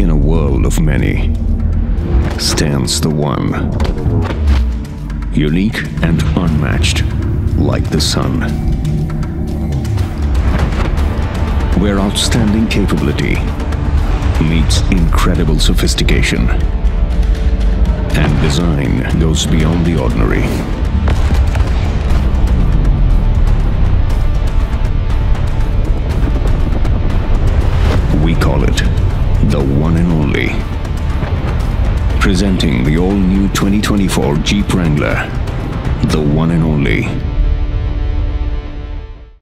In a world of many, stands the one. Unique and unmatched, like the sun. Where outstanding capability meets incredible sophistication, and design goes beyond the ordinary. We call it the one and only. Presenting the all-new 2024 Jeep Wrangler, the one and only